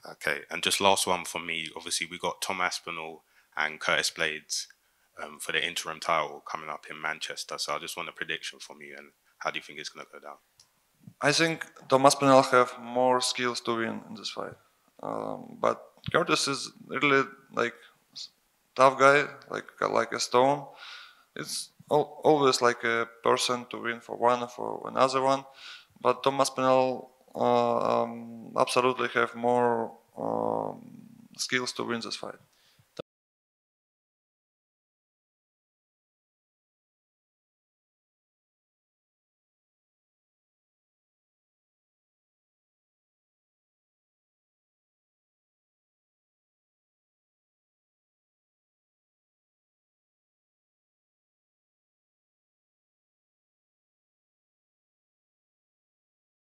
Okay, and just last one for me. Obviously, we got Tom Aspinall and Curtis Blaydes for the interim title coming up in Manchester. So I just want a prediction from you. And how do you think it's going to go down? I think Tom Aspinall have more skills to win in this fight, but Curtis is really like tough guy, like a stone. It's always like a person to win for one or for another one, but Tom Aspinall absolutely have more skills to win this fight.